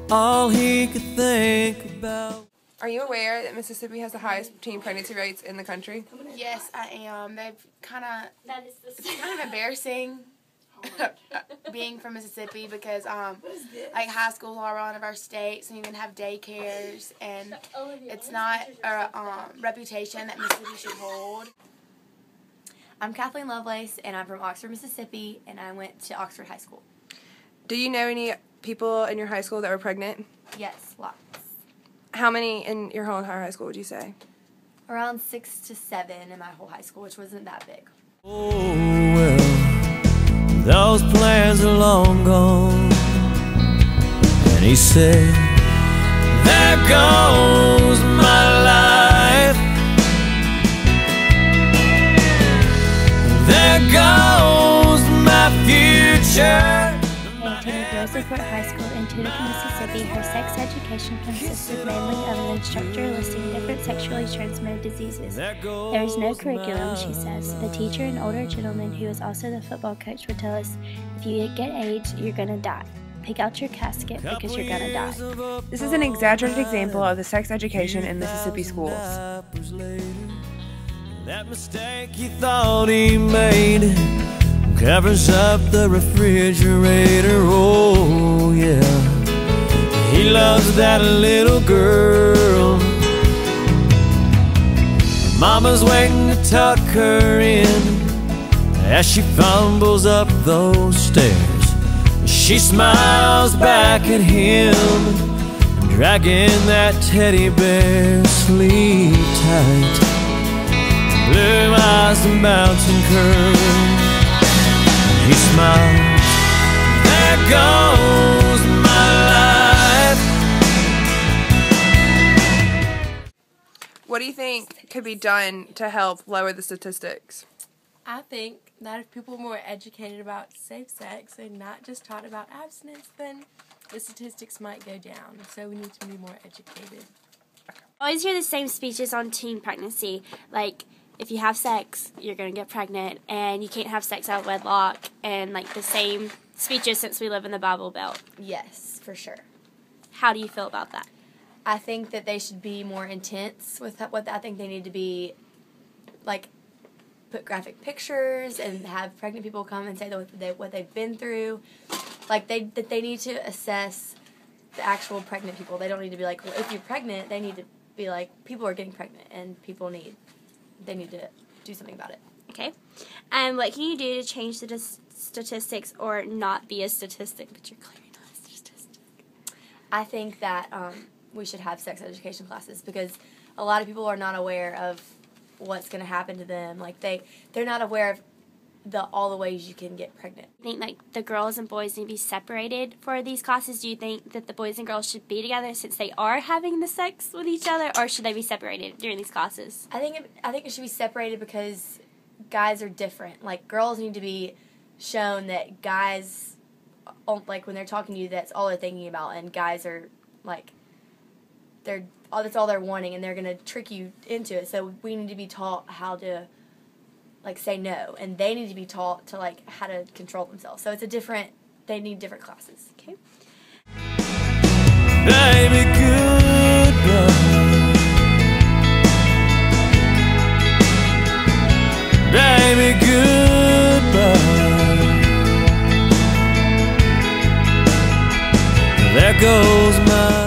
all he could think about. Are you aware that Mississippi has the highest teen pregnancy rates in the country? Yes, I am. It's kind of embarrassing being from Mississippi because like high schools all around of our state, so you even have daycares, and it's not a reputation that Mississippi should hold. I'm Kathleen Lovelace, and I'm from Oxford, Mississippi, and I went to Oxford High School. Do you know any people in your high school that were pregnant? Yes, lots. How many in your whole entire high school would you say? Around 6 to 7 in my whole high school, which wasn't that big. Oh, well, those plans are long gone. And he said, there goes my life. There goes my future. Attended Roosevelt High School in Tunica, Mississippi. Her sex education consisted mainly of an instructor listing different sexually transmitted diseases. There is no curriculum, she says. The teacher, an older gentleman who is also the football coach, would tell us, if you get AIDS, you're gonna die. Pick out your casket because you're gonna die. This is an exaggerated example of the sex education in Mississippi schools. That mistake he thought he made covers up the refrigerator, oh yeah. He loves that little girl. Mama's waiting to tuck her in as she fumbles up those stairs. She smiles back at him, dragging that teddy bear. Sleep tight, blue eyes and bouncing curls. He smiles, there goes my life. What do you think could be done to help lower the statistics? I think that if people were more educated about safe sex and not just taught about abstinence, then the statistics might go down. So we need to be more educated. I always hear the same speeches on teen pregnancy, like, if you have sex, you're going to get pregnant, and you can't have sex out of wedlock, and like the same speeches since we live in the Bible Belt. Yes, for sure. How do you feel about that? I think that they should be more intense with what I think they need to be, like, put graphic pictures and have pregnant people come and say what they've been through. Like, they need to assess the actual pregnant people. They don't need to be like, well, if you're pregnant, they need to be like, people are getting pregnant, and they need to do something about it. Okay. And what can you do to change the statistics or not be a statistic, but you're clearly not a statistic? I think that we should have sex education classes because a lot of people are not aware of what's going to happen to them. Like, they're not aware of all the ways you can get pregnant. I think like the girls and boys need to be separated for these classes. Do you think that the boys and girls should be together since they are having the sex with each other, or should they be separated during these classes? I think it should be separated because guys are different. Like, girls need to be shown that guys, like, when they're talking to you, that's all they're thinking about, and guys are like, that's all they're wanting, and they're gonna trick you into it. So we need to be taught how to, like, say no, and they need to be taught to, like, how to control themselves. So they need different classes. Okay. Baby, goodbye. Baby, goodbye. There goes my